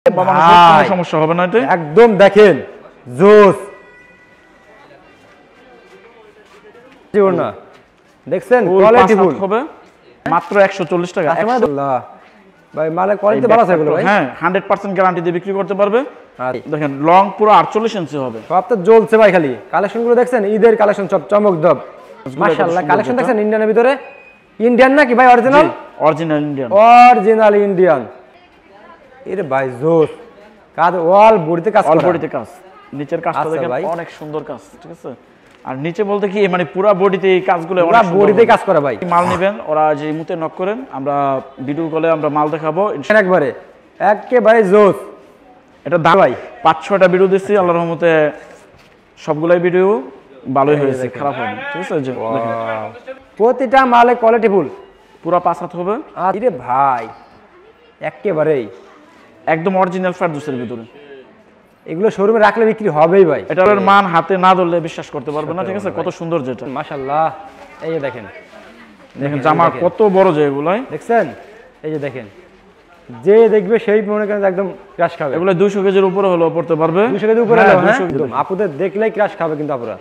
লম্বা মানুষের কোনো সমস্যা হবে না। এটা একদম দেখেন জোস না, দেখছেন কোয়ালিটি ফুল হবে মাত্র 140 টাকা। আল্লাহ ভাই মালের কোয়ালিটি ভালো আছে এগুলো ভাই। হ্যাঁ 100% গ্যারান্টি দিয়ে বিক্রি করতে পারবে। দেখেন লং পুরো 48 ইঞ্চি হবে। সব তো জ্বলছে ভাই, খালি কালেকশন গুলো দেখছেন, ঈদের কালেকশন সব চমকদম মাশাআল্লাহ। কালেকশন দেখছেন ইন্ডিয়ানের ভিতরে, ইন্ডিয়ান নাকি ভাই? Original original Indian, original Indian. এরে ভাই জোস কাজ, ওয়াল বডিতে কাজ, অল বডিতে কাজ, নিচের কাজটা দেখেন অনেক সুন্দর কাজ, ঠিক আছে। আর নিচে বলতে কি মানে পুরো বডিতে এই কাজগুলো পুরো বডিতে কাজ করা ভাই। মাল নেবেন ওরা যে মুতে নক করেন, আমরা ভিডিও কলে আমরা মাল দেখাবো একবারে একেবারে জোস। এটা দাম ভাই 5-6টা ভিডিও দিচ্ছি, আল্লাহর রহমতে সবগুলাই ভিডিও ভালোই হয়েছে, খারাপ হয়নি, ঠিক আছে। যে প্রতিটা মালে কোয়ালিটি ফুল, পুরো 5 হাত হবে। আরে ভাই একেবারেই একদম অরিজিনাল ফারদৌসের ভিতরে। এগুলো শোরুমে রাখলে বিক্রি হবেই ভাই। এটার মান হাতে না ধরলে বিশ্বাস করতে পারবে না, ঠিক আছে। কত সুন্দর যেটা মাশাআল্লাহ। এই যে দেখেন, দেখেন জামা কত বড় যে এগুলাই দেখছেন। এই যে দেখেন, যে দেখবে সেই মনে করেন একদম ক্রাশ খাবে। এগুলো 200 কেজির উপরে হলো পড়তে পারবে, 200 কেজির উপরে হলো। হ্যাঁ একদম আপুদের দেখলেই ক্রাশ খাবে কিন্তু আপুরা।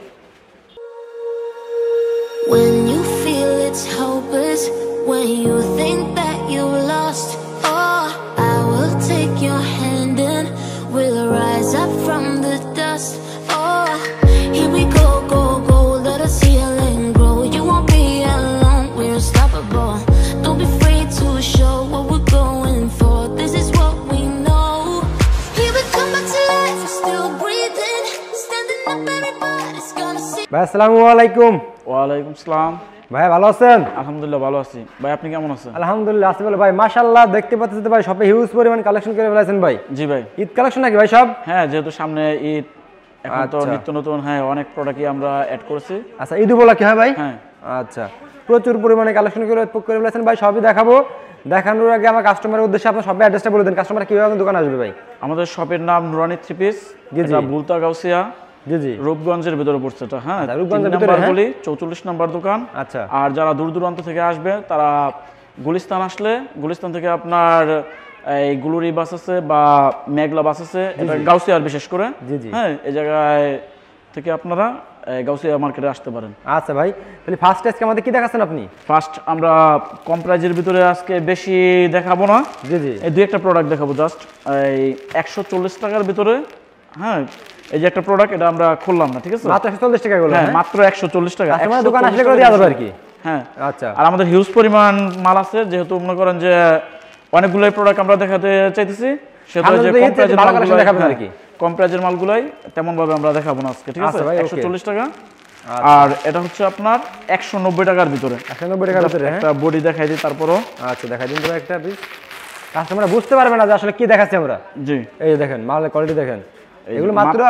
When you feel it's hopeless, when you think that you lost, oh, I will take your hand and we'll rise up from the dust. Oh, here we go, go, go, let us heal and grow. You won't be alone, we're unstoppable. Don't be afraid to show what we're going for. This is what we know. Here we come back to life, we're still breathing, standing up, everybody's gonna see. ভাই আসসালামু আলাইকুম। ওয়ালাইকুম আসসালাম। ভাই ভালো আছেন? আলহামদুলিল্লাহ ভালো আছি। ভাই আপনি কেমন আছেন? আলহামদুলিল্লাহ আছি ভালো ভাই। মাশাআল্লাহ দেখতে পাচ্ছেন তো ভাই সবে হিউজ পরিমাণ কালেকশন করে ফেলেছেন ভাই। জি ভাই। ঈদ কালেকশন নাকি ভাই সব? হ্যাঁ যেহেতু সামনে ঈদ, এখন তো নিত্য নতুন হ্যাঁ অনেক প্রোডাক্টই আমরা অ্যাড করেছি। আচ্ছা ঈদ উপলক্ষে হয় ভাই? হ্যাঁ আচ্ছা প্রচুর পরিমাণে কালেকশন করে ফেলেছেন ভাই, সবই দেখাবো। দেখানোর আগে আমার কাস্টমারের উদ্দেশ্যে আপনার সব অ্যাড্রেসটা বলে দেন, কাস্টমার কিভাবে দোকানে আসবে ভাই? আমাদের শপের নাম নুরানি থ্রি পিস, এটা বুলতা গাউসিয়া, জি জি রূপগঞ্জের ভিতরে পড়ছে এটা। হ্যাঁ রূপগঞ্জের ভিতরে বলি 44 নম্বর দোকান। আচ্ছা আর যারা দূর দূরান্ত থেকে আসবে তারা গুলিস্তান আসলে, গুলিস্তান থেকে আপনার এই গুলুরি বাস আছে বা মেঘলা বাস আছে, এটা গাউসিয়ার বিশেষ করে। হ্যাঁ এই জায়গায় থেকে আপনারা গাউসিয়া মার্কেটে আসতে পারেন। আচ্ছা ভাই তাহলে ফার্স্ট আজকে আমাদের কি দেখাচ্ছেন আপনি? ফার্স্ট আমরা কম প্রাইজের ভিতরে আজকে বেশি দেখাবো না, জি জি এই দুই একটা প্রোডাক্ট দেখাবো জাস্ট এই 140 টাকার ভিতরে। হ্যাঁ এই যে একটা প্রোডাক্ট, এটা আমরা খুললাম না, ঠিক আছে। মাত্র 140 টাকা গুলো? হ্যাঁ মাত্র 140 টাকা। আমার দোকান আসলে করে দেওয়া যাবে আর কি। হ্যাঁ আচ্ছা আর আমাদের হিউজ পরিমাণ মাল আছে, যেহেতু মনে করেন যে অনেকগুলাই প্রোডাক্ট আমরা দেখাতে চাইতেছি, সেটা যে কম প্রাইজের মালগুলো দেখাবেন আর কি। কম প্রাইজের মালগুলাই তেমন ভাবে আমরা দেখাবো না আজকে, ঠিক আছে। 140 টাকা। আর এটা হচ্ছে আপনার 190 টাকার ভিতরে। 190 টাকার ভিতরে একটা বডি দেখাই দিই তারপরও। আচ্ছা দেখাই দিন তো একটা পিস, কাস্টমার বুঝতে পারবে না যে আসলে কি দেখাচ্ছি আমরা। জি এই দেখেন মালের কোয়ালিটি দেখেন, এগুলো মাত্র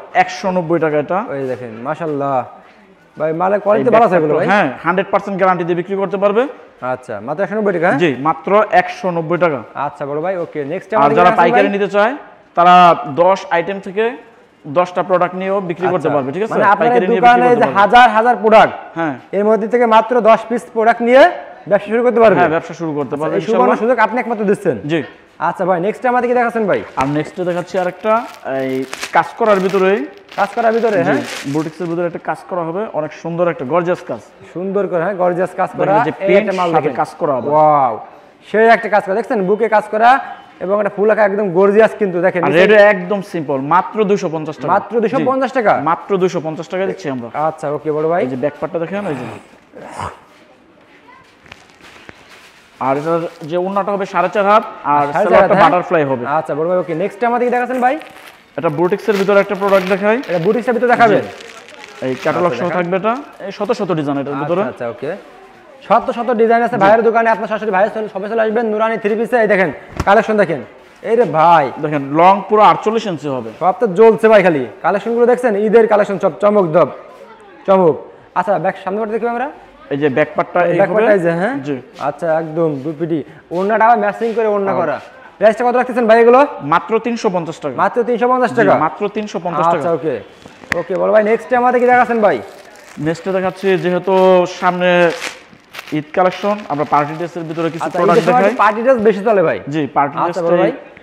190 টাকা এটা। এই দেখেন মাশাআল্লাহ ভাই মালের কোয়ালিটি ভালো আছে এগুলো ভাই। হ্যাঁ 100% গ্যারান্টি দিয়ে বিক্রি করতে পারবে। আচ্ছা মাত্র 190 টাকা? জি মাত্র 190 টাকা। আচ্ছা বড় ভাই ওকে। নেক্সট আর যারা পাইকারি নিতে চায় তারা 10 আইটেম থেকে 10টা প্রোডাক্ট নিয়েও বিক্রি করতে পারবে, ঠিক আছে। মানে আপনাদের দোকানে যে হাজার হাজার প্রোডাক্ট, হ্যাঁ এর মধ্যে থেকে মাত্র 10 পিস প্রোডাক্ট নিয়ে ব্যবসা শুরু করতে পারবে। হ্যাঁ ব্যবসা শুরু করতে পারবে এই সুবর্ণ সুযোগ আপনি একমাত্র দিচ্ছেন। জি আচ্ছা ভাই নেক্সট আমাদের কি দেখাচ্ছেন ভাই? আর নেক্সটে দেখাচ্ছি আরেকটা এই কাজ করার ভিতরে, কাজ করার ভিতরে হ্যাঁ বুটিক্সের ভিতরে একটা কাজ করা হবে, অনেক সুন্দর একটা গর্জিয়াস কাজ, সুন্দর করে হ্যাঁ গর্জিয়াস কাজ করা, যে পেইন্ট মাল দিয়ে কাজ করা হবে। ওয়াও সেই একটা কাজ করা দেখছেন, বুকে কাজ করা এবং এটা ফুল আঁকা একদম গর্জিয়াস কিন্তু দেখেন। আর এটা একদম সিম্পল, মাত্র 250 টাকা। মাত্র 250 টাকা? মাত্র 250 টাকা দিচ্ছি আমরা। আচ্ছা ওকে বড় ভাই। এই যে ব্যাক পার্টটা দেখেন, এই যে আর এটার যে ওন্নাটা হবে 4.5 হাত আর সেলারটা বাটারফ্লাই হবে। আচ্ছা বড় ভাই ওকে। নেক্সট আমাদের কি দেখাচ্ছেন ভাই? এটা বুটিক্সের ভিতরে একটা প্রোডাক্ট দেখাই। এটা বুটিক্সের ভিতরে দেখাবেন? এই ক্যাটালগ সহ থাকবে এটা, এই শত শত ডিজাইন এটার ভিতরে। আচ্ছা ওকে শত শত ডিজাইন আছে ভাইয়ের দোকানে, আপনার সরাসরি ভাইয়ের সবাই চলে আসবেন নুরানি থ্রি পিসে। এই দেখেন কালেকশন দেখেন, এই রে ভাই দেখেন লং পুরো 48 ইঞ্চি হবে, সব তো জ্বলছে ভাই খালি। কালেকশন গুলো দেখছেন, ঈদের কালেকশন সব চমকদম চমক। আচ্ছা ব্যাক সামনে পার্ট দেখি আমরা, এই যে ব্যাক পার্টটা এই ব্যাক পার্টটা এই যে হ্যাঁ জি আচ্ছা একদম দুপিটি ওন্নাটা আবার ম্যাচিং করে ওন্না করা। প্রাইসটা কত রাখতেছেন ভাই এগুলো? মাত্র 350 টাকা। মাত্র 350 টাকা? মাত্র 350 টাকা। আচ্ছা ওকে ওকে বল ভাই। নেক্সট আমাদের কি দেখাচ্ছেন ভাই? নেক্সটে দেখাচ্ছি যেহেতু সামনে ঈদ কালেকশন, আমরা পার্টি ড্রেসের ভিতরে কিছু প্রোডাক্ট দেখাই। পার্টি ড্রেস বেশি চলে ভাই? জি পার্টি ড্রেস ভাই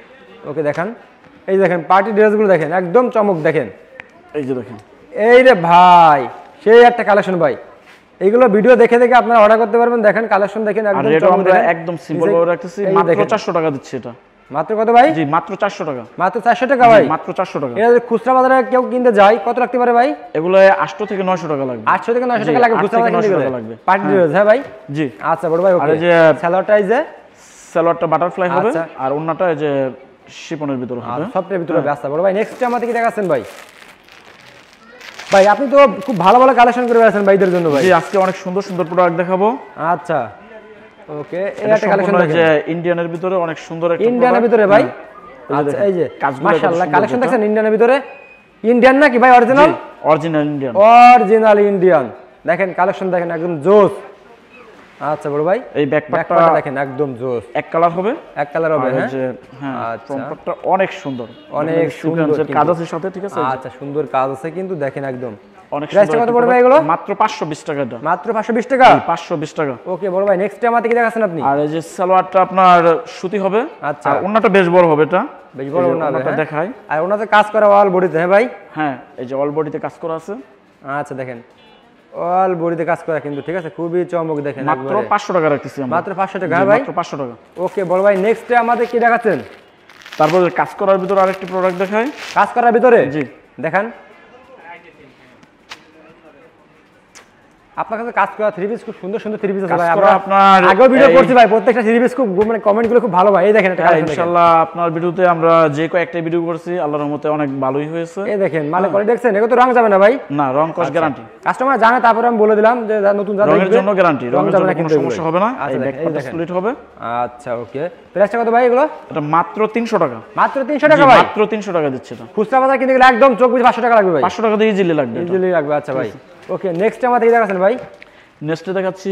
ওকে দেখান, এই দেখেন পার্টি ড্রেসগুলো দেখেন একদম চমক দেখেন, এই যে দেখেন, এই রে ভাই সেই একটা কালেকশন ভাই, এইগুলো ভিডিও দেখে দেখে আপনারা অর্ডার করতে পারবেন। দেখেন কালেকশন দেখেন আর একদম এটা চমক আমরা দেখেন। একদম সিম্পল ভাবে রাখতেছি, মাত্র 400 টাকা দিচ্ছি এটা। মাত্র কত ভাই? জি মাত্র 400 টাকা। মাত্র 400 টাকা ভাই? মাত্র 400 টাকা। এটা যদি খুচরা বাজারে কেউ কিনতে যায় কত রাখতে পারে ভাই? এগুলো 800 থেকে 900 টাকা লাগবে। 800 থেকে 900 টাকা লাগবে খুচরা বাজারে কিনতে লাগবে। পার্টি ড্রেস, হ্যাঁ ভাই? জি। আচ্ছা বড় ভাই ওকে। আর এই যে সালোয়ারটা এই যে সালোয়ারটা বাটারফ্লাই হবে, আচ্ছা। আর ওন্নাটা এই যে শিফনের ভিতরে আর হবে। সফটের ভিতরে হবে। আচ্ছা বড় ভাই নেক্সট আমাদের কি দেখাচ্ছেন ভাই? ভাই আপনি তো খুব ভালো ভালো কালেকশন করে আছেন ভাইদের জন্য ভাই। জি আজকে অনেক সুন্দর সুন্দর প্রোডাক্ট দেখাবো। আচ্ছা ওকে, এই একটা কালেকশন দেখেন, যে ইন্ডিয়ানের ভিতরে অনেক সুন্দর একটা ইন্ডিয়ানের ভিতরে ভাই। আচ্ছা এই যে মাশাআল্লাহ কালেকশন দেখছেন ইন্ডিয়ানের ভিতরে। ইন্ডিয়ান নাকি ভাই? Original? Original Indian. Original Indian. দেখেন কালেকশন দেখেন একদম জোস। আচ্ছা বড় ভাই এই ব্যাকপ্যাকটা দেখেন একদম জোস, এক কালার হবে, এক কালার হবে। আর হ্যাঁ যে হ্যাঁ আচ্ছা। ফ্রন্টটা অনেক সুন্দর, অনেক সুন্দর কাজ আছে সাথে, ঠিক আছে? আচ্ছা সুন্দর কাজ আছে কিন্তু দেখেন একদম। অনেক প্রাইসটা সুন্দর। কত পড়বে এগুলো? মাত্র 520 টাকা এটা। মাত্র 520 টাকা? 520 টাকা। ওকে বড় ভাই নেক্সট আমাদের কি দেখাচ্ছেন আপনি? আর এই যে সালোয়ারটা আপনার সুতি হবে, আচ্ছা। আর ওন্নাটা বেশ বড় হবে, এটা বেশ বড় ওন্না হবে, হ্যাঁ? দেখাই। আর ওনাতে কাজ করা অল বডিতে, হ্যাঁ ভাই? হ্যাঁ এই যে অল বডিতে কাজ করা আছে। আচ্ছা দেখেন অল বডিতে কাজ করা কিন্তু, ঠিক আছে খুবই চমক দেখেন। মাত্র 500 টাকা রাখতেছি আমরা। মাত্র 500 টাকা, হ্যাঁ ভাই? মাত্র 500 টাকা। ওকে বড় ভাই নেক্সট আমাদের কি দেখাচ্ছেন? তারপর কাজ করার ভিতরে আরেকটি প্রোডাক্ট দেখাই। কাজ করার ভিতরে? জি দেখান। আপনার কাছে কাজ করা থ্রি পিস খুব সুন্দর সুন্দর থ্রি পিস আছে ভাই। আমরা আপনার আগেও ভিডিও করছি ভাই, প্রত্যেকটা থ্রি পিস খুব মানে কমেন্টগুলো খুব ভালো ভাই। এই দেখেন এটা কালেকশন ইনশাআল্লাহ আপনার ভিডিওতে আমরা যে কয়েকটা ভিডিও করছি আল্লাহর রহমতে অনেক ভালোই হয়েছে। এই দেখেন মালে করে দেখছেন, এগুলো তো রং যাবে না ভাই? না রং কস গ্যারান্টি। কাস্টমার জানে, তারপরে আমি বলে দিলাম যে নতুন যা রঙের জন্য গ্যারান্টি, রঙের জন্য কোনো কিন্তু সমস্যা হবে না। এই আচ্ছা ব্যাকপার্টটা স্প্লিট হবে। আচ্ছা ওকে, প্রাইসটা কত ভাই এগুলো? এটা মাত্র 300 টাকা। মাত্র 300 টাকা ভাই? মাত্র 300 টাকা দিচ্ছে এটা। খুচরা বাজার কিনতে গেলে একদম চোখ বুঝে 500 টাকা লাগবে ভাই। 500 টাকা দিয়ে ইজিলি লাগবে এটা। ইজিলি লাগবে। আচ্ছা ভাই ওকে নেক্সট আমাদের কি দেখাচ্ছেন ভাই? নেক্সটে দেখাচ্ছি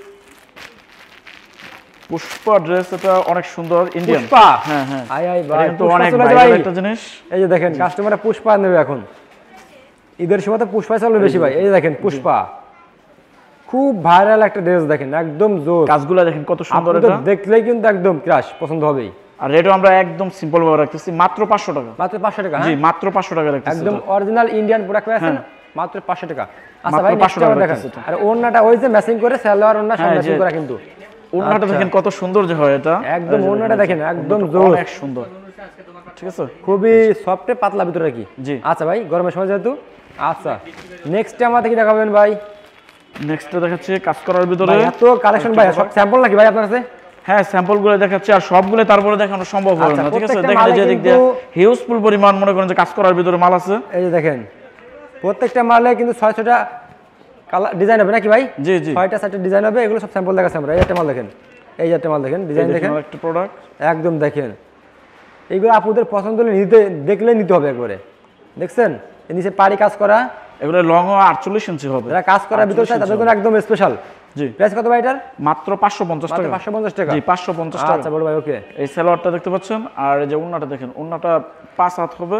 পুষ্পা ড্রেস, এটা অনেক সুন্দর ইন্ডিয়ান। পুষ্পা? হ্যাঁ হ্যাঁ আই আই ভাই কিন্তু অনেক ভাইরাল একটা জিনিস। এই যে দেখেন কাস্টমাররা পুষ্পা নেবে এখন, ঈদের সময় তো পুষ্পা চলবে বেশি ভাই। এই যে দেখেন পুষ্পা খুব ভাইরাল একটা ড্রেস দেখেন একদম জোর। কাজগুলো দেখেন কত সুন্দর, এটা এটা দেখলেই কিন্তু একদম ক্রাশ পছন্দ হবেই। আর রেটও আমরা একদম সিম্পল ভাবে রাখতেছি, মাত্র 500 টাকা। মাত্র 500 টাকা? জি মাত্র 500 টাকা রাখতেছি একদম অরিজিনাল ইন্ডিয়ান প্রোডাক্ট আছে, মাত্র 500 টাকা। আচ্ছা ভাই মাত্র 500 নেক্সট টাকা দেখেন। রাখতেছি। আর ওন্নাটা ওই যে ম্যাচিং করে সালোয়ার ওন্না সব ম্যাচিং করা কিন্তু। ওন্নাটা দেখেন কত সুন্দর যে হয়, এটা একদম ওন্নাটা দেখেন একদম জোর, অনেক সুন্দর, ঠিক আছে? খুবই সফটে পাতলা ভিতরে কি। জি। আচ্ছা ভাই গরমের সময় যেহেতু। আচ্ছা নেক্সট আমাদের কি দেখাবেন ভাই? নেক্সটে দেখাচ্ছি কাজ করার ভিতরে এত কালেকশন ভাই, সব স্যাম্পল নাকি ভাই আপনার কাছে? হ্যাঁ স্যাম্পলগুলো দেখাচ্ছি, আর সবগুলো তারপরে দেখানো সম্ভব হবে আচ্ছা, না, ঠিক আছে? প্রত্যেকটা দেখেন মালে যে দিক দিয়ে হিউজফুল পরিমাণ মনে করেন যে কাজ করার ভিতরে মাল আছে। এই যে দেখেন প্রত্যেকটা মালে কিন্তু 600টা কালার ডিজাইন হবে নাকি ভাই? জি জি 6টা 7টা ডিজাইন হবে, এগুলো সব স্যাম্পল দেখাচ্ছি আমরা। এই একটা মাল দেখেন, এই একটা মাল দেখেন, ডিজাইন দেখেন একটা প্রোডাক্ট একদম দেখেন। এইগুলো আপনাদের পছন্দ হলে দেখলে নিতে হবে একবারে। দেখছেন এর নিচে পাড়ি কাজ করা, এগুলো লং 48 ইঞ্চি হবে। যারা কাজ করার ভিতরে চায় তাদের জন্য একদম স্পেশাল। জি প্রাইস কত ভাই এটার? মাত্র 550 টাকা। 550 টাকা? জি 550 টাকা। আচ্ছা বড় ভাই ওকে। এই সালোয়ারটা দেখতে পাচ্ছেন, আর এই যে ওন্নাটা দেখেন, ওন্নাটা 5 হাত হবে,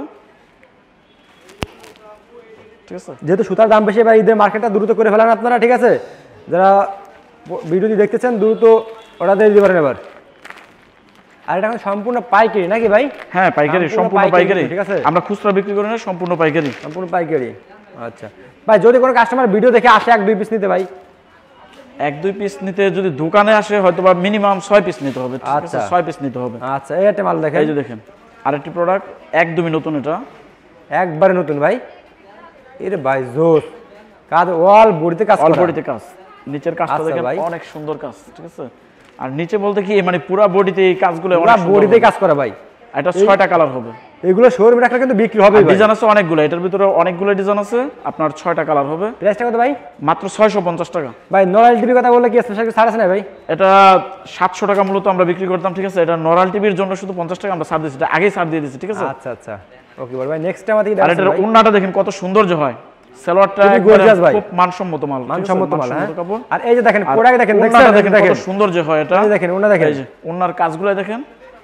ঠিক আছে? যেহেতু সুতার দাম বেশি ভাই, ঈদের মার্কেটটা দ্রুত করে ফেলেন আপনারা, ঠিক আছে? যারা ভিডিওটি দেখতেছেন দ্রুত অর্ডার দিয়ে দিতে পারেন এবার। আর এটা এখন সম্পূর্ণ পাইকারি নাকি ভাই? হ্যাঁ পাইকারি, সম্পূর্ণ পাইকারি, ঠিক আছে? আমরা খুচরা বিক্রি করি না, সম্পূর্ণ পাইকারি। সম্পূর্ণ পাইকারি। আচ্ছা ভাই যদি কোনো কাস্টমার ভিডিও দেখে আসে 1-2 পিস নিতে ভাই? 1-2 পিস নিতে যদি দোকানে আসে হয়তো বা মিনিমাম 6 পিস নিতে হবে, ঠিক আছে? আচ্ছা 6 পিস নিতে হবে। আচ্ছা এই একটা মাল দেখেন, এই যে দেখেন আরেকটি প্রোডাক্ট একদমই নতুন, এটা একবারে নতুন ভাই। এরে ভাই জোস, কাজ ওয়াল বডিতে কাজ করা, অল বডিতে কাজ, নিচের কাজটা আচ্ছা দেখেন ভাই। অনেক সুন্দর কাজ, ঠিক আছে? আর নিচে বলতে কি মানে পুরো বডিতে এই কাজগুলো পুরো অনেক বডিতে কাজ করা ভাই। এটা 6টা কালার হবে। এগুলো শোরুমে রাখলে কিন্তু বিক্রি হবে ভাই। ডিজাইন আছে অনেকগুলো, এটার ভিতরে অনেকগুলো ডিজাইন আছে, আপনার 6টা কালার হবে। প্রাইসটা কত ভাই? মাত্র 650 টাকা। ভাই নরাল টিভি কথা বললে কি স্পেশাল কিছু ছাড় আছে না ভাই? এটা 700 টাকা মূলত আমরা বিক্রি করতাম, ঠিক আছে? এটা নরাল টিভির জন্য শুধু 50 টাকা আমরা ছাড় দিয়েছি, এটা আগেই ছাড় দিয়ে দিয়েছি, ঠিক আছে? আচ্ছা আচ্ছা ওকে বড় ভাই নেক্সট আমাদের আর এটার ওন্নাটা দেখেন কত সৌন্দর্য হয়, সালোয়ারটা খুব মানসম্মত মাল, মানসম্মত মাল। কাপড়। আর এই যে দেখেন প্রোডাক্ট দেখেন, ওন্নাটা দেখেন কত সৌন্দর্য হয়, এটা এই দেখেন ওন্না দেখেন, এই যে ওন্নার কাজগুলো দেখেন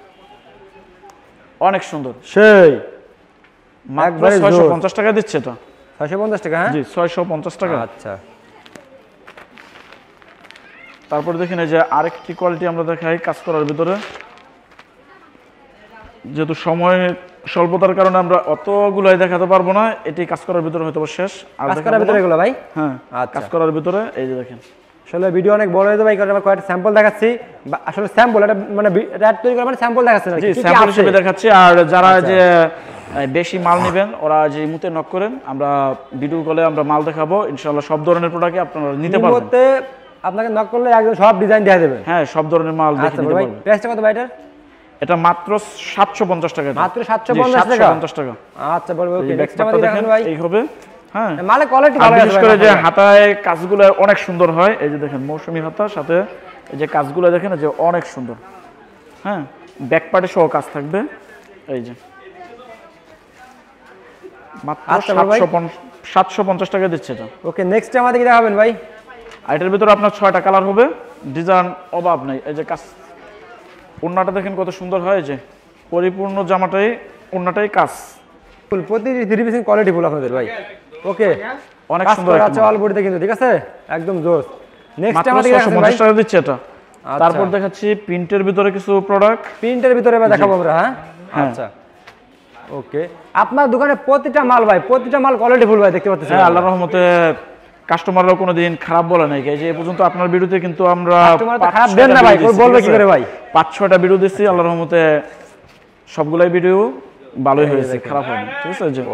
অনেক সুন্দর, সেই মাত্র 650 টাকা দিচ্ছে এটা। 650 টাকা? হ্যাঁ জি 650 টাকা। আচ্ছা তারপর দেখেন এই যে আরেকটি কোয়ালিটি আমরা দেখাই কাজ করার ভিতরে, যেহেতু সময় স্বল্পতার কারণে আমরা অতগুলাই দেখাতে পারবো না, এটি কাজ করার ভিতরে হয়তো শেষ। আর কাজ করার ভিতরে এগুলো ভাই? হ্যাঁ কাজ করার ভিতরে এই যে দেখেন। আসলে ভিডিও অনেক বড় হয়ে যাবে, এই কারণে আমরা কয়েকটা স্যাম্পল দেখাচ্ছি। আসলে স্যাম্পল এটা মানে র‍্যাট তৈরি করা মানে স্যাম্পল দেখাচ্ছি না, জি স্যাম্পল হিসেবে দেখাচ্ছি। আর যারা যে বেশি মাল নেবেন ওরা যে মুতে নক করেন, আমরা ভিডিও কলে আমরা মাল দেখাবো ইনশাআল্লাহ। সব ধরনের প্রোডাক্টই আপনারা নিতে পারবেন। মুতে আপনাকে নক করলে একদম সব ডিজাইন দেখাই দেবেন। হ্যাঁ সব ধরনের মাল দেখে নিতে পারবেন। প্রাইসটা কত ভাই এটার? এটা মাত্র 750 টাকা। মাত্র 750 টাকা। আচ্ছা বলবো ওকে। নেক্সট আমাদের দেখেন ভাই। এই হবে। হ্যাঁ মালে কোয়ালিটি ভালো আছে। বিশেষ করে যে হাতায় কাজগুলো অনেক সুন্দর হয়। এই যে দেখেন মৌসুমী হাতা, সাথে এই যে কাজগুলো দেখেন যে অনেক সুন্দর। হ্যাঁ ব্যাক পার্টে সহ কাজ থাকবে। এই যে মাত্র 750 টাকা দিচ্ছে এটা। ওকে নেক্সট আমাদের কি দেখাবেন ভাই? এটার ভিতরে আপনার 6টা কালার হবে, ডিজাইন অভাব নাই। এই যে কাজ, ওন্নাটা দেখেন কত সুন্দর হয়। যে পরিপূর্ণ জামাটাই ওন্নাটাই কাজ, ফুল প্রতিটি 3 পিস কোয়ালিটি ফুল আপনাদের ভাই। ওকে অনেক সুন্দর আছে অল বডিতে কিন্তু, ঠিক আছে একদম জোস। নেক্সট আমাদের 650 টাকা দিচ্ছে এটা। তারপর দেখাচ্ছি প্রিন্টের ভিতরে কিছু প্রোডাক্ট। প্রিন্টের ভিতরে দেখাবো আমরা। হ্যাঁ আচ্ছা ওকে। আপনার দোকানে প্রতিটা মাল ভাই, প্রতিটা মাল কোয়ালিটি ফুল ভাই দেখতে পাচ্ছেন। হ্যাঁ আল্লাহর রহমতে কাস্টমাররাও কোনোদিন খারাপ বলে নাই। এই যে এই পর্যন্ত আপনার ভিডিওতে কিন্তু আমরা খারাপ দেন না ভাই, বলবে কি করে ভাই? 5-6টা ভিডিও দিচ্ছি, আল্লাহর রহমতে সবগুলাই ভিডিও ভালোই হয়েছে, খারাপ হয়নি, ঠিক আছে। যে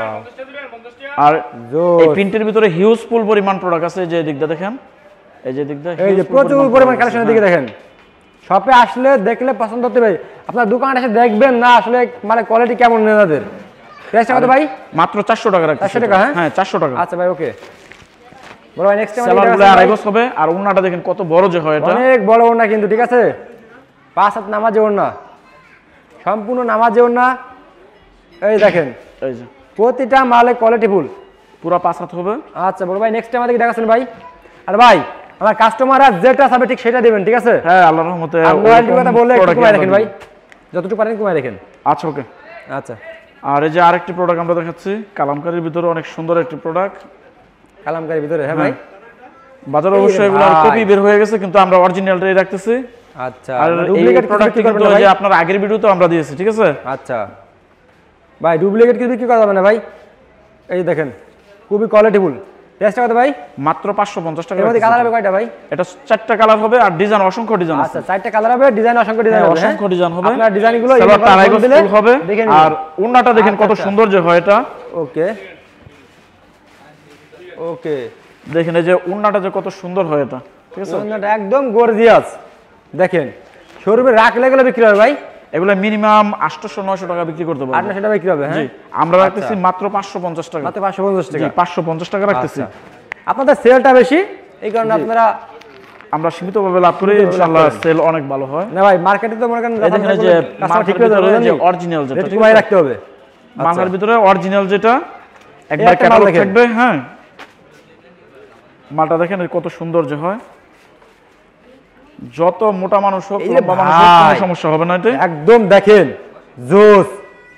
আর এই প্রিন্টের ভিতরে হিউজ ফুল পরিমাণ প্রোডাক্ট আছে। যে দিকটা দেখেন, এই যে দিকটা এই যে প্রচুর পরিমাণ কালেকশনের দিকে দেখেন। শপে আসলে দেখলে পছন্দ হতে ভাই, আপনার দোকানে এসে দেখবেন না আসলে মানে কোয়ালিটি কেমন নেনাদের। প্রাইসটা কত ভাই? মাত্র 400 টাকা রাখছি। 400 টাকা? হ্যাঁ 400 টাকা। আচ্ছা ভাই ওকে। বড় ভাই নেক্সট টাইম সালোয়ারগুলো আড়াই গজ হবে। আর ওন্নাটা দেখেন কত বড় যে হয়, এটা অনেক বড় ওন্না কিন্তু, ঠিক আছে 5 হাত নামাজে ওন্না, সম্পূর্ণ নামাজে ওন্না। এই দেখেন এই যে প্রতিটা মালে কোয়ালিটি ফুল, পুরো 5 হাত হবে। আচ্ছা বড় ভাই নেক্সট টাইম আমাদেরকে দেখাচ্ছেন ভাই। আর ভাই আমার কাস্টমাররা যেটা চাবে ঠিক সেটা দিবেন, ঠিক আছে? হ্যাঁ আল্লাহর রহমতে। কোয়ালিটি কথা বললে একটু কমায় রাখেন ভাই, যতটুকু পারেন কমায় রাখেন। আচ্ছা ওকে। আচ্ছা আর এই যে আরেকটি প্রোডাক্ট আমরা দেখাচ্ছি, কালামকারীর ভিতরে অনেক সুন্দর একটি প্রোডাক্ট। কালামকারীর ভিতরে? হ্যাঁ ভাই বাজারে অবশ্যই এগুলো কপি বের হয়ে গেছে, কিন্তু আমরা অরিজিনালটাই রাখতেছি। আচ্ছা আর ডুপ্লিকেট প্রোডাক্ট কিন্তু ওই যে আপনার আগের ভিডিওতে আমরা দিয়েছি, ঠিক আছে? আচ্ছা ভাই ডুপ্লিকেট কি বিক্রি করা যাবে না ভাই? এই দেখেন খুবই কোয়ালিটি ফুল। প্রাইসটা কত ভাই? মাত্র 550 টাকা। এর মধ্যে কালার হবে কয়টা ভাই? এটা 4টা কালার হবে আর ডিজাইন অসংখ্য ডিজাইন আছে। আচ্ছা 4টা কালার হবে, ডিজাইন অসংখ্য ডিজাইন হবে। অসংখ্য ডিজাইন হবে। আপনার ডিজাইনগুলো সালোয়ারটা আড়াই গজ ফুল হবে। আর ওন্নাটা দেখেন কত সুন্দর যে হয় এটা। ওকে ওকে দেখেন এই যে ওন্নাটা যে কত সুন্দর হয় এটা, ঠিক আছে? ওন্নাটা একদম গর্জিয়াস। দেখেন শোরুমে রাখলে গেলে বিক্রি হবে ভাই? এগুলো মিনিমাম 800-900 টাকা বিক্রি করতে পারবো। 800 টাকা বিক্রি হবে? হ্যাঁ আমরা রাখতেছি মাত্র 550 টাকা। মাত্র 550 টাকা? 550 টাকা রাখতেছি। আপনাদের সেলটা বেশি, এই কারণে আপনারা আমরা সীমিতভাবে লাভ করি, ইনশাআল্লাহ সেল অনেক ভালো হয়। না ভাই মার্কেটে তো মনে করেন দেখেন যে মার্কেটের ভিতরে যে অরিজিনাল যেটা, ঠিক আছে রাখতে হবে। মার্কেটের ভিতরে অরিজিনাল যেটা একবার ক্যাটালগ থাকবে। হ্যাঁ মালটা দেখেন কত সুন্দর যে হয়। যত মোটা মানুষ হোক, লম্বা মানুষ হোক, কোনো সমস্যা হবে না এটা। একদম দেখেন জোস।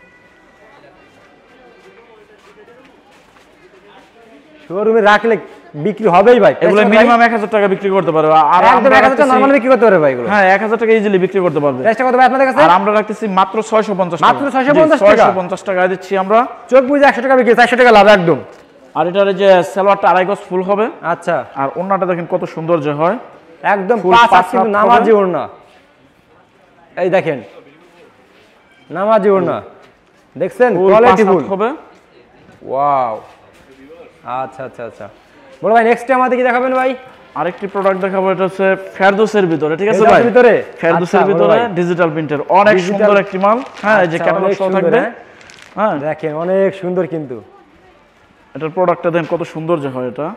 শোরুমে রাখলে বিক্রি হবেই ভাই। এগুলো মিনিমাম 1000 টাকা বিক্রি করতে পারবে। আর একদম 1000 টাকা নরমালি বিক্রি করতে পারবে ভাই এগুলো? হ্যাঁ 1000 টাকা ইজিলি বিক্রি করতে পারবে। প্রাইসটা কত ভাই আপনাদের কাছে? আর আমরা রাখতেছি মাত্র 650 টাকা। মাত্র 650 টাকা? 650 টাকা দিচ্ছি আমরা। চোখ বুঝে 100 টাকা বিক্রি, 400 টাকা লাভ একদম। আর এটার যে সালোয়ারটা আড়াই গজ ফুল হবে। আচ্ছা আর ওন্নাটা দেখেন কত সুন্দর যে হয়, একদম 5 হাত কিন্তু নামাজি ওন্না। এই দেখেন নামাজি ওন্না, দেখছেন কোয়ালিটি ফুল হবে। ওয়াও আচ্ছা আচ্ছা আচ্ছা বড় ভাই নেক্সট আমাদের কি দেখাবেন ভাই? আরেকটি প্রোডাক্ট দেখাবো, এটা হচ্ছে ফেরদৌসের ভিতরে, ঠিক আছে ভাই? ফেরদৌসের ভিতরে ডিজিটাল প্রিন্টের অনেক সুন্দর একটি মাল। হ্যাঁ এই যে ক্যাটালগ সহ থাকবে। হ্যাঁ দেখেন অনেক সুন্দর কিন্তু এটার প্রোডাক্টটা দেন কত সুন্দর যে হয় এটা।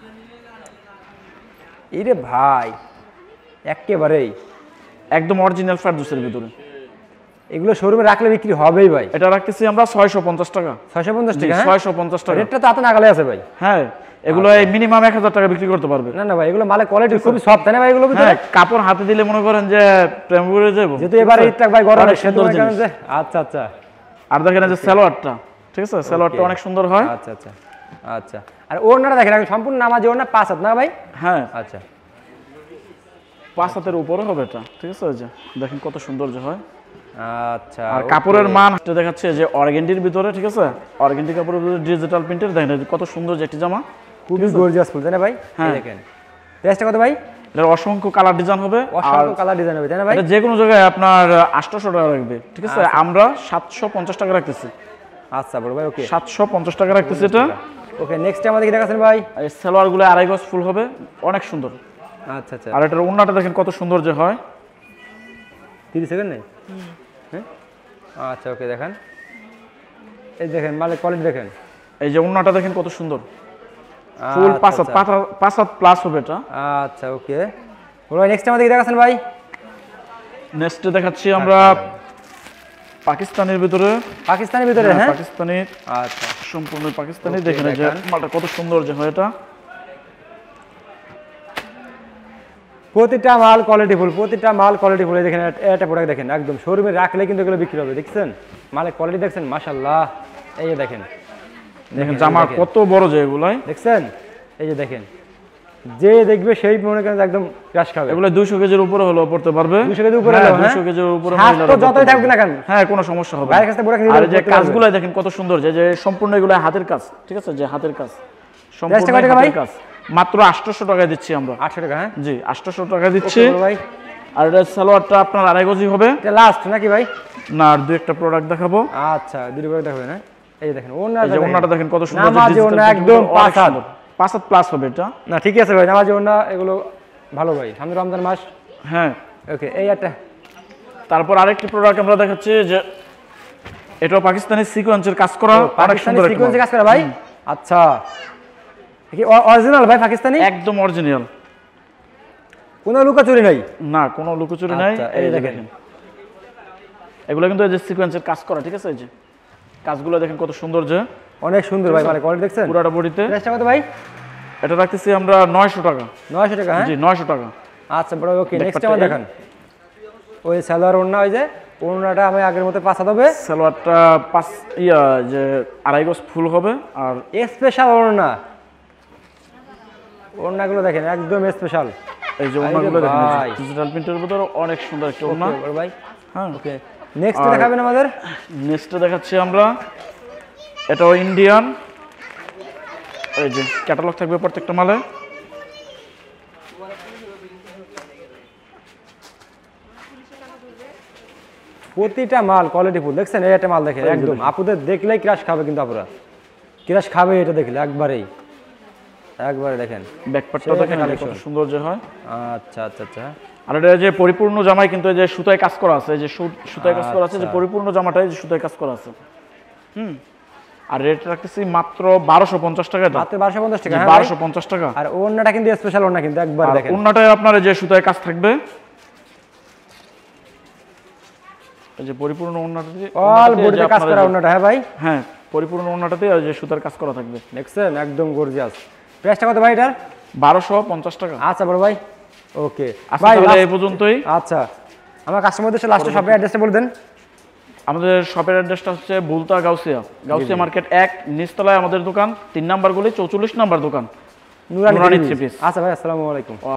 ইরে ভাই একেবারেই একদম অরিজিনাল ফেরদৌসের ভিতরে। এগুলো শোরুমে রাখলে বিক্রি হবেই ভাই। এটা রাখতেছি আমরা 650 টাকা। 650 টাকা? 650 টাকা। রেটটা তো এত নাগালে আছে ভাই। হ্যাঁ এগুলো মিনিমাম 1000 টাকা বিক্রি করতে পারবে। না না ভাই এগুলো মালে কোয়ালিটি খুবই সফট, তাই না ভাই? এগুলো হ্যাঁ কাপড় হাতে দিলে মনে করেন যে প্রেম করে যাবো। যেহেতু এবারে ঈদটা ভাই গরম সেতু কারণে যে আচ্ছা আচ্ছা। আর দেখেন যে সালোয়ারটা, ঠিক আছে? সালোয়ারটা অনেক সুন্দর হয়। আচ্ছা আচ্ছা আচ্ছা। আর ওড়নাটা দেখেন সম্পূর্ণ নামাজি ওড়না 5 হাত না ভাই? হ্যাঁ আচ্ছা 5 হাতের উপরে হবে এটা, ঠিক আছে? যে দেখেন কত সুন্দর যে হয়। আচ্ছা আর কাপড়ের মান দেখাচ্ছে যে অর্গেন্ডির ভিতরে, ঠিক আছে, অর্গেন্ডি কাপড়ের ভিতরে ডিজিটাল প্রিন্টের, দেখেন কত সুন্দর যে একটি জামা, খুবই গর্জিয়াস ফুল, তাই না ভাই? হ্যাঁ দেখেন প্রাইসটা কত ভাই? এর অসংখ্য কালার ডিজাইন হবে, অসংখ্য কালার ডিজাইন হবে, তাই না ভাই? এটা যে কোনো জায়গায় আপনার 800 টাকা রাখবে, ঠিক আছে, আমরা 750 টাকা রাখতেছি। আচ্ছা বড় ভাই, ওকে 750 টাকা রাখতেছি এটা। ওকে নেক্সট আমাদের কি দেখাচ্ছেন ভাই? এই সালোয়ার গুলো 2.5 গজ ফুল হবে, অনেক সুন্দর। আচ্ছা আচ্ছা, আর এটার ওন্নাটা দেখেন কত সুন্দর যে হয়। 30 সেকেন্ড নেই? হ্যাঁ আচ্ছা ওকে, দেখেন এই দেখেন মালের কোয়ালিটি দেখেন, এই যে ওন্নাটা দেখেন কত সুন্দর, ফুল 5 হাত প্লাস হবে এটা। আচ্ছা ওকে বড় ভাই, নেক্সট আমাদের কি দেখাচ্ছেন ভাই? নেক্সট দেখাচ্ছি আমরা পাকিস্তানের ভিতরে, পাকিস্তানের ভিতরে, হ্যাঁ পাকিস্তানি, আচ্ছা সম্পূর্ণ পাকিস্তানি। দেখেন এই যে মালটা কত সুন্দর যে হয় এটা। প্রতিটা মাল কোয়ালিটিফুল, প্রতিটা মাল কোয়ালিটিফুল। দেখেন এটা প্রোডাক্ট দেখেন, একদম শোরুমে রাখলে কিন্তু এগুলো বিক্রি হবে। দেখছেন মালের কোয়ালিটি দেখছেন, মাশাআল্লাহ। এই যে দেখেন, দেখেন জামা কত বড় যে এগুলাই, দেখছেন এই যে দেখেন, যে দেখবে সেই মনে করেন একদম ক্রাশ খাবে। এগুলো 200 কেজির উপরে হলো পড়তে পারবে, 200 কেজির উপরে, হ্যাঁ 200 কেজির উপরে তো যতই থাকবে না কেন, হ্যাঁ কোনো সমস্যা হবে না। বাইরের কাছে প্রোডাক্ট নিয়ে আর যে কাজগুলো দেখেন কত সুন্দর, যে সম্পূর্ণ এগুলো হাতের কাজ, ঠিক আছে, যে হাতের কাজ, সম্পূর্ণ হাতের কাজ। মাত্র 800 টাকায় দিচ্ছি আমরা। 800 টাকা? হ্যাঁ জি 800 টাকা দিচ্ছি ভাই। আর এটা সালোয়ারটা আপনার 2.5 গজি হবে। এটা লাস্ট নাকি ভাই? না, আর দুই একটা প্রোডাক্ট দেখাবো। আচ্ছা দুটো করে দেখাবে না? এই যে দেখেন ওন্নাটা দেখেন কত সুন্দর, নামাজি ওন্না, একদম 5 হাত প্লাস হবে এটা। না ঠিক আছে ভাই, নামাজি ওন্না এগুলো ভালো ভাই, সামনে রমজান মাস। হ্যাঁ ওকে এই একটা। তারপর আরেকটি প্রোডাক্ট আমরা দেখাচ্ছি, যে এটাও পাকিস্তানি সিকোয়েন্সের কাজ করা, অনেক সুন্দর সিকোয়েন্সের কাজ করা ভাই। আচ্ছা কি অরিজিনাল ভাই? পাকিস্তানি একদম অরিজিনাল, কোনো লুকোচুরি নাই? না কোনো লুকোচুরি নাই। এই দেখেন এগুলো কিন্তু এই যে সিকোয়েন্সের কাজ করা, ঠিক আছে, এই যে কাজগুলো দেখেন কত সুন্দর, যে অনেক সুন্দর ভাই, মানে কোয়ালিটি দেখছেন পুরোটা বডিতে। প্রাইসটা কত ভাই? এটা রাখতেছি আমরা 900 টাকা। 900 টাকা? হ্যাঁ জি 900 টাকা। আচ্ছা বড় ওকে নেক্সট আমার দেখান। ওই সালোয়ার ওন্না, ওই যে ওন্নাটা আমি আগের মতো 5 হাত হবে, সালোয়ারটা 5 যে 2.5 গজ ফুল হবে। আর স্পেশাল ওন্না, ওন্নাগুলো দেখেন একদম স্পেশাল। এই যে ওন্নাগুলো দেখেন ডিজিটাল প্রিন্টের ভিতরে অনেক সুন্দর একটা ওন্না বড় ভাই। হ্যাঁ ওকে নেক্সট দেখাবেন আমাদের? নেক্সট দেখাচ্ছি আমরা, এটাও ইন্ডিয়ান, এই যে ক্যাটালগ থাকবে প্রত্যেকটা মালে। প্রতিটা মাল কোয়ালিটিফুল, দেখছেন এই একটা মাল দেখেন একদম আপুদের দেখলেই ক্রাশ খাবে, কিন্তু আপুরা ক্রাশ খাবে এটা দেখলে একবারে দেখেন। ব্যাকপার্টটা দেখেন কত সুন্দর যে হয়। আচ্ছা আচ্ছা আচ্ছা। আর এটা যে পরিপূর্ণ জামাই কিন্তু এই যে সুতায় কাজ করা আছে, এই যে সুতায় কাজ করা আছে, যে পরিপূর্ণ জামাটাই যে সুতায় কাজ করা আছে। আর রেট রাখতেছি মাত্র 1250 টাকা। মাত্র 1250 টাকা? 1250 টাকা। আর ওন্নাটা কিন্তু স্পেশাল ওন্না, কিন্তু একবার দেখেন ওন্নাটায় আপনার এই যে সুতায় কাজ থাকবে, এই যে পরিপূর্ণ ওন্নাটাতে অল বডিতে কাজ করা ওন্নাটা। হ্যাঁ ভাই, হ্যাঁ পরিপূর্ণ ওন্নাটাতে এই যে সুতার কাজ করা থাকবে। দেখছেন একদম গর্জিয়াস। প্রাইসটা কত ভাই এটার? 1250 টাকা। আচ্ছা বড় ভাই ওকে ভাই এই পর্যন্তই। আচ্ছা আমার কাস্টমারদের সাথে লাস্টে শপের অ্যাড্রেসটা বলে দেন। আমাদের শপের অ্যাড্রেসটা হচ্ছে বুলতা গাউসিয়া মার্কেট 1 নিচতলায় আমাদের দোকান, 3 নাম্বার গলি 44 নাম্বার দোকান, নুরানি থ্রি পিস। আচ্ছা ভাই আসসালামু আলাইকুম।